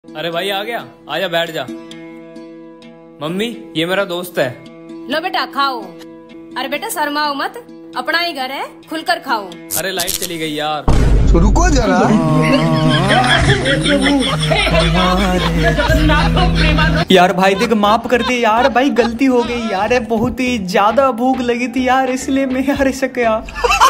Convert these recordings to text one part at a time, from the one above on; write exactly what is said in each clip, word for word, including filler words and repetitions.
अरे भाई आ गया, आजा बैठ जा। मम्मी ये मेरा दोस्त है। लो बेटा खाओ। अरे बेटा शर्माओ मत, अपना ही घर है, खुलकर खाओ। अरे लाइट चली गई यार। तो रुको जरा। यार भाई देख माफ कर दे यार, भाई गलती हो गई यार, बहुत ही ज्यादा भूख लगी थी यार, इसलिए मैं यार ऐसा क्या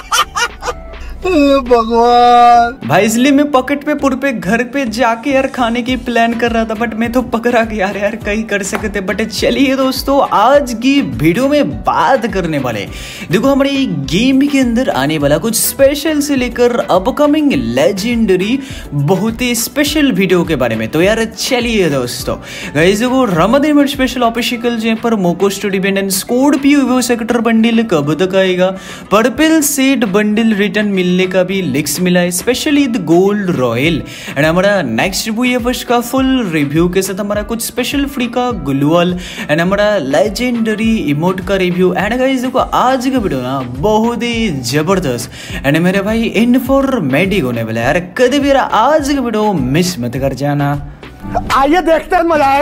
भगवान भाई, इसलिए मैं पॉकेट पे पुर पे घर पे जाके यार खाने की प्लान कर रहा था, बट मैं तो पकड़ा गया यार यार कहीं कर सकते। बट चलिए दोस्तों, आज की वीडियो में बात करने वाले देखो हमारे गेम के अंदर आने वाला कुछ स्पेशल से लेकर अपकमिंग लेजेंडरी बहुत ही स्पेशल वीडियो के बारे में। तो यार चलिए दोस्तों, गाइस देखो रमजान में स्पेशल ऑफिशियल जहाँ पर Moco studio and Scorpio sector bundle कब तक आएगा, पर्पल सीड बंडल रिटर्न मिलने का भी लिक्स मिला है, specially the gold royale and हमारा नेक्स्ट वीएफएस का फुल रिव्यू के साथ हमारा कुछ स्पेशल फ्री का ग्लूअल एंड हमारा लेजेंडरी इमोट का रिव्यू। एंड गाइस देखो आज का वीडियो ना बहुत ही जबरदस्त एंड मेरे भाई इन्फॉर्मेटिव होने वाला है यार, कभी भी आज का वीडियो मिस मत कर जाना। आइए देखते हैं, मजा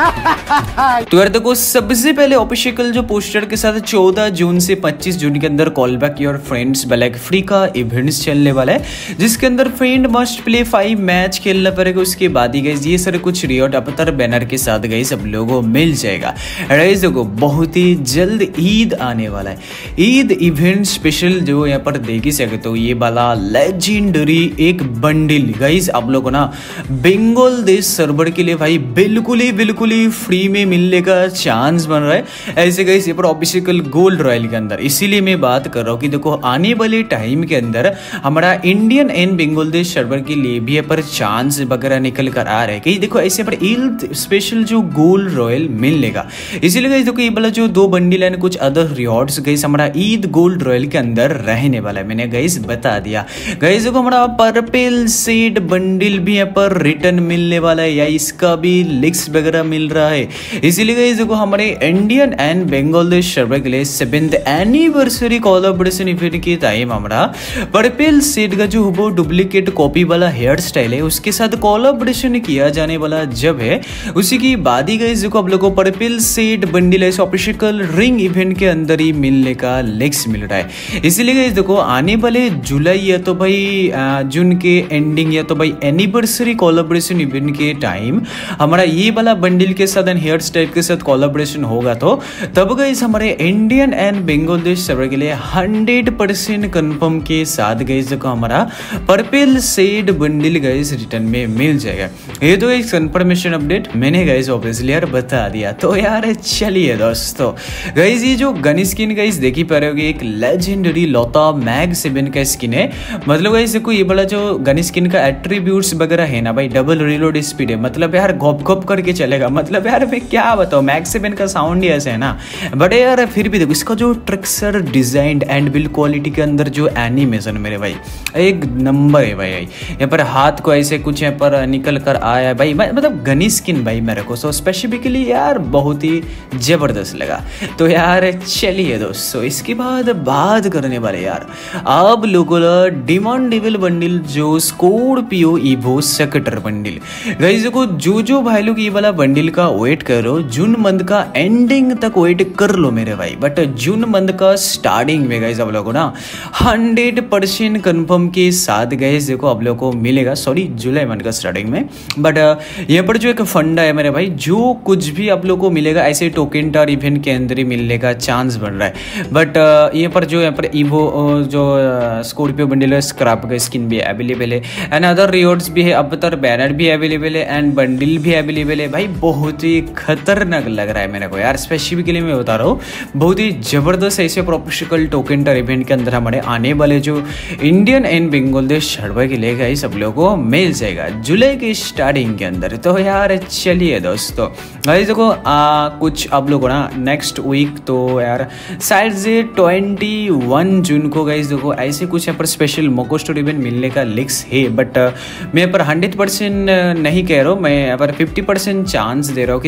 आएगा। तो यार देखो सबसे पहले ऑफिशियल जो पोस्टर के साथ चौदह जून से पच्चीस जून के अंदर call back your friends black free का इवेंट्स चलने वाला है, जिसके अंदर friend must play five match खेलना पड़ेगा। उसके बाद ही गाइस ये सारे कुछ रियॉट अवतार बैनर के साथ गाइस सब लोगों मिल जाएगा। गाइस देखो बहुत ही जल्द ईद आने वाला है, ईद इवेंट स्पेशल जो यहाँ पर देख ही सकते हो, ये वाला लेजेंडरी एक बंडल गाइस आप लोगों को ना बंगाल देश सर्वर के लिए भाई बिल्कुल ही बिल्कुल ही फ्री में मिलने का चांस बन रहा है ऐसे गाइस ये पर ऑफिशियल गोल्ड रॉयल के अंदर। इसीलिए मैं बात कर रहा हूँ कि देखो आने वाले टाइम के अंदर हमारा इंडियन एंड बांग्लादेश सर्वर के लिए भी पर चांस वगैरह निकल कर आ रहे हैं कि देखो ऐसे पर ईद स्पेशल जो गोल्ड रॉयल मिलेगा। इसीलिए गाइस देखो ये वाला जो दो बंडल है कुछ अदर रिवॉर्ड्स गाइस हमारा ईद गोल्ड रॉयल के अंदर रहने वाला है, मैंने गाइस बता दिया। गाइस देखो हमारा पर्पल सीड बंडल भी यहाँ पर रिटर्न मिलने वाला है या इसका भी लिक्स वगैरह मिल रहा है। इसीलिए गाइस देखो हमारे इंडियन एंड बांग्लादेश सर्वर के लिए सेवेंथ एनिवर्सरी कोलैबोरेशन इवेंट के टाइम हमारा पर्पल सीड का जो वो डुप्लीकेट कॉपी वाला हेयर स्टाइल है उसके साथ कोलैबोरेशन किया जाने वाला जब है, उसी की बाद ही गाइस देखो आप लोगों को पर्पल सीड बंडल है ऑफिशियल रिंग इवेंट के अंदर ही मिलने का लिक्स मिल रहा है। इसीलिए गाइस देखो आने वाले जुलाई या तो भाई जून के एंडिंग या तो भाई एनिवर्सरी कोलैबोरेशन इवेंट के टाइम हमारा ये वाला बंडल के साथ एंड हेयर स्टाइल के साथ कोलैबोरेशन होगा, तो तब गाइस हमारे इंडियन एंड बांग्लादेश सर्वर के लिए हंड्रेड परसेंट कन्फर्म के साथ गाइस देखो हमारा purple seed bundle guys return में मिल जाएगा। ये तो एक कंफर्मेशन अपडेट मैंने गाइस ऑब्वियसली यार बता दिया। तो यार चलिए दोस्तों गाइस ये जो गन स्किन गाइस देख ही पा रहे होगे एक लेजेंडरी लोता मैग सेवन का स्किन है। मतलब गाइस देखो ये वाला जो गन स्किन का एट्रीब्यूट्स वगैरह है ना भाई, डबल रिलोड स्पीड है, मतलब यार घोप घोप करके चलेगा। मतलब यार मैं क्या बताऊँ, मैक्स सेवन का साउंड ही ऐसे है ना, बट यार फिर भी देखो इसका जो ट्रिक्सर डिजाइन एंड बिल्ड क्वालिटी के अंदर जो एनिमेशन मेरे भाई एक नंबर है भाई। यहाँ पर हाथ को ऐसे कुछ यहाँ पर निकल कर आया भाई, मतलब गनी स्किन भाई मेरे को सो स्पेसिफिकली यार बहुत ही जबरदस्त लगा। तो यार चलिए दोस्तों इसके बाद बात करने वाले यार आप लोगों डिमांड डेविल बंडल जो Scorpio evo sector bundle guys देखो जो जो भाई लोग ये वाला बंडल का वेट करो जून मंथ का एंडिंग तक वेट कर लो मेरे भाई, बट जून मंथ का स्टार्टिंग में गाइस आप लोगों को ना हंड्रेड परसेंट कन्फर्म के साथ गाइस देखो आप लोगों को मिलेगा, सॉरी जुलाई मंथ का स्टार्टिंग में। बट यहाँ पर जो एक फंडा है मेरे भाई, जो कुछ भी आप लोगों को मिलेगा ऐसे टोकन टार इवेंट के अंदर ही मिलने का चांस बन रहा है। बट यहाँ पर जो यहाँ पर इवो जो स्कॉर्पियो बंडल है स्क्रैप का स्किन भी अवेलेबल है एंड अदर रिवॉर्ड्स भी है, अवतार बैनर भी अवेलेबल है एंड बंडल भी अवेलेबल है भाई। बहुत ही खतरनाक लग रहा है मेरे को यार, स्पेसिफिकली मैं बता रहा हूँ बहुत ही जबरदस्त ऐसे प्रोफेशनल टोकन टर इवेंट के अंदर हमारे आने वाले जो इंडियन एंड बांग्लादेश सर्वर के लिए गाइस सब लोगों को मिल जाएगा जुलाई के स्टार्टिंग के अंदर। तो यार चलिए दोस्तों गाइस देखो आ, कुछ आप लोगों ना नेक्स्ट वीक तो यार शायद से ट्वेंटी वन जून को गाइस देखो ऐसे कुछ यहाँ पर स्पेशल मोको स्टोर इवेंट मिलने का लिक्स है, बट मैं यहाँ पर हंड्रेड परसेंट नहीं कह रहा हूँ, मैं यहाँ पर फिफ्टी परसेंट चांस दे रहा हूँ कि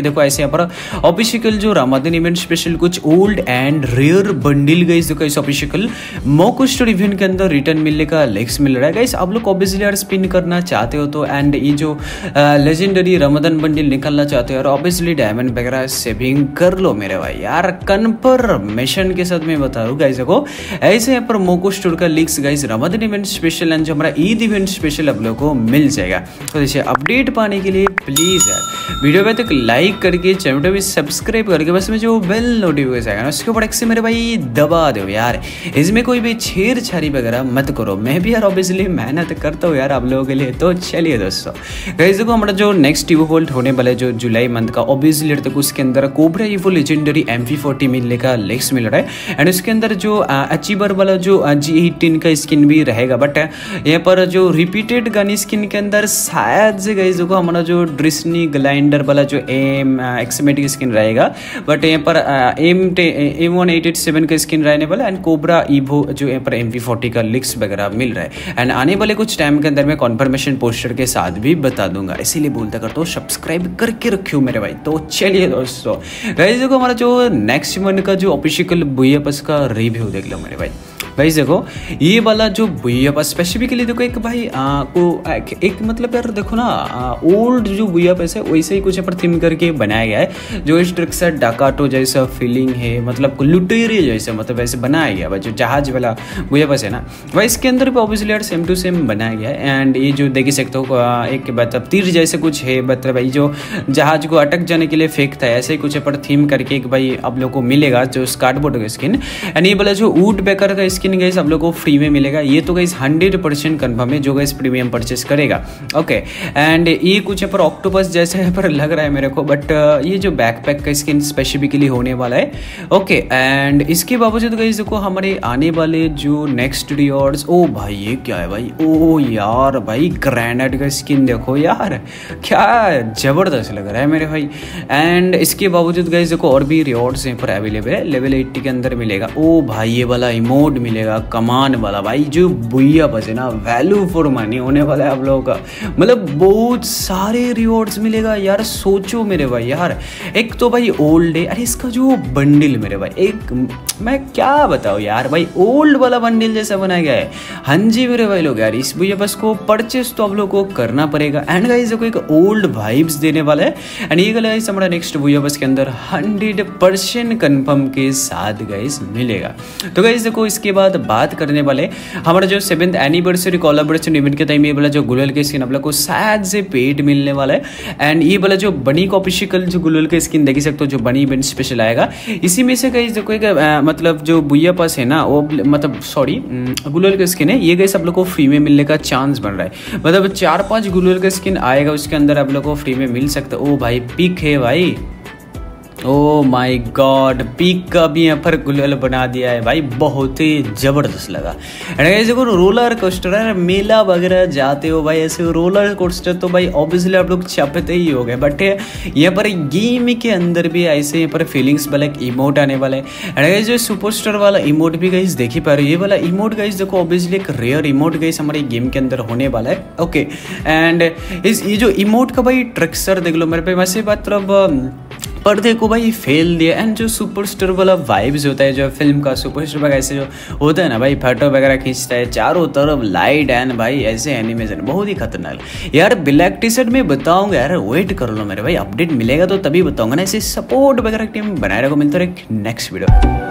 बाकी देखो ऐसे यहाँ पर ऑफिशियल जो रमजान इवेंट स्पेशल कुछ old and rare bundle guys देखो इस ऑफिशियल मोको स्टोर इवेंट के अंदर रिटर्न मिलने का लेक्स मिल रहा है गाइस। आप लोग ऑब्वियसली यार स्पिन करना चाहते हो तो एंड ये जो लेजेंडरी रमजान बंडल निकालना चाहते हो और ऑब्वियसली डायमंड वगैरह सेविंग कर लो मेरे भाई यार, कन्फर्मेशन के साथ मैं बता रहा हूँ गाइस। देखो ऐसे यहाँ पर मोको स्टोर का links guys Ramzan event special and जो हमारा ईद इवेंट स्पेशल आप लोगों को मिल जाएगा। तो जैसे अपडेट पाने के लिए प्लीज यार वीडियो पे तक लाइक करके चैनल भी सब्सक्राइब करके बस में जो बेल नोटिफिकेशन आएगा ना उसके ऊपर एक से मेरे भाई दबा दो यार, इसमें कोई भी छेड़छाड़ी वगैरह मत करो। मैं भी यार ऑब्वियसली मेहनत करता हूँ यार आप लोगों के लिए। तो चलिए दोस्तों गाइस देखो हमारा जो नेक्स्ट इवो होल्ड होने वाला है जो जुलाई मंथ का ऑब्वियसली तक उसके अंदर cobra evo legendary M P forty मिलने का लेक्स मिल रहा है एंड उसके अंदर जो अचीवर वाला जो जी एटीन का स्किन भी रहेगा। बट यहाँ पर जो रिपीटेड गन स्किन के अंदर शायद से गाइस देखो हमारा जो ड्रिस्नी ग्लाइंडर वाला जो एम एक्समेटिक स्किन रहेगा, बट यहाँ पर M M one eight eight seven का स्किन रहने वाला एंड कोबरा इवो जो यहाँ पर एम पी फोर्टी का लिक्स वगैरह मिल रहा है एंड आने वाले कुछ टाइम के अंदर मैं कॉन्फर्मेशन पोस्टर के साथ भी बता दूंगा, इसीलिए बोलता करता हूँ सब्सक्राइब करके रखियो मेरे भाई। तो चलिए दोस्तों गाइस देखो हमारा जो नेक्स्ट मंथ का जो ऑफिशियल बुयापस का रिव्यू देख लो मेरे भाई। गाइस देखो ये वाला जो बुयापस स्पेसिफिकली देखो एक भाई आ, को एक, एक मतलब यार देखो ना ओल्ड जो बुयापस है वैसे ही कुछ पर थीम करके बनाया गया है जो इस ट्रिक से डाकाटो जैसा फीलिंग है, मतलब लुटेरे जैसे मतलब वैसे बनाया गया है जो जहाज वाला बुयापस है ना भाई इसके अंदर भी ऑब्वियसली यार सेम टू सेम बनाया गया है एंड ये जो देख ही सकते हो एक मतलब तीर जैसे कुछ है, मतलब भाई जो जहाज को अटक जाने के लिए फेंकता है ऐसे ही कुछ पर थीम करके एक भाई आप लोग को मिलेगा जो कार्डबोर्ड का स्किन एंड ये वाला जो वुड बेकर का स्किन गाइस आप लोग को फ्री में मिलेगा। ये तो गाइस हंड्रेड परसेंट कन्फर्म है जो गाइस प्रीमियम परचेस करेगा। ओके एंड ये कुछ पर ऑक्टोपस जैसे यहाँ पर लग रहा है मेरे को, बट ये जो बैकपैक का स्किन स्पेसिफिकली होने वाला है। ओके एंड इसके बावजूद गाइस देखो हमारे आने वाले जो नेक्स्ट रिवॉर्ड्स, ओ भाई ये क्या है भाई, ओ यार भाई ग्रेनेड का स्किन देखो यार क्या जबरदस्त लग रहा है मेरे भाई। एंड इसके बावजूद गाइस देखो और भी रिवॉर्ड्स यहाँ पर अवेलेबल है, लेवल एट्टी के अंदर मिलेगा। ओ भाई ये वाला इमोट मिलेगा कमान वाला भाई जो बुयापस है ना वैल्यू फॉर मनी होने वाला है आप लोगों का, मतलब बहुत सारे रिवॉर्ड्स मिलेगा यार। सोचो मेरे भाई यार एक तो भाई ओल्ड है, अरे इसका जो बंडल मेरे भाई एक मैं क्या बताऊँ यार भाई ओल्ड वाला बंडल जैसा बनाया गया है। हाँ जी मेरे भाई लोग यार इस बुयापस को परचेस तो आप लोग को करना पड़ेगा एंड गाइस देखो एक ओल्ड वाइब्स देने वाला है एंड ये गाइस हमारा नेक्स्ट बुयापस के अंदर हंड्रेड परसेंट कन्फर्म के साथ गाइस मिलेगा। तो गाइस देखो इसके बाद बात करने वाले हमारा जो सेवेंथ एनिवर्सरी कोलैबोरेशन इवेंट के टाइम ये वाला जो गुलाल के स्किन आप लोग को शायद से पेड मिलने वाला है एंड ये वाला जो बनी का ऑफिशियल जो गुलाल के स्किन देख सकते हो जो बनी इवेंट स्पेशल आएगा इसी में से गाइस देखो एक आ, मतलब जो बुयापस है ना वो मतलब सॉरी गुलाल का स्किन है ये गाइस आप लोग को फ्री में मिलने का चांस बन रहा है, मतलब चार पांच गुलाल का स्किन आएगा उसके अंदर आप लोग को फ्री में मिल सकता है। ओ भाई पिक है भाई, ओ माय गॉड पीक का भी यहाँ पर गुलाल बना दिया है भाई, बहुत ही जबरदस्त लगा। देखो रोलर कोस्टर है मेला वगैरह जाते हो भाई ऐसे रोलर कोस्टर तो भाई ऑब्वियसली आप लोग चपते ही हो गए, बट यहाँ पर गेम के अंदर भी ऐसे यहाँ पर फीलिंग्स वाला एक इमोट आने वाला है। जो सुपरस्टार वाला इमोट भी गाइस देख ही पा रहे हो, ये वाला इमोट गाइस देखो ऑब्वियसली एक रेयर इमोट गाइस हमारे गेम के अंदर होने वाला है। ओके एंड इस ये जो इमोट का भाई ट्रिक्सर देख लो मेरे पे वैसे मतलब पर्दे को भाई फेल दिया एंड जो सुपरस्टार वाला वाइब्स होता है जो फिल्म का सुपरस्टार वगैरह ऐसे जो होता है ना भाई फोटो वगैरह खींचता है चारों तरफ लाइट एंड भाई ऐसे एनिमेशन बहुत ही खतरनाक यार। ब्लैक टी शर्ट में बताऊंगा यार, वेट कर लो मेरे भाई अपडेट मिलेगा तो तभी बताऊंगा ना। ऐसे सपोर्ट वगैरह टीम बनाए रखो, मिलता है नेक्स्ट वीडियो।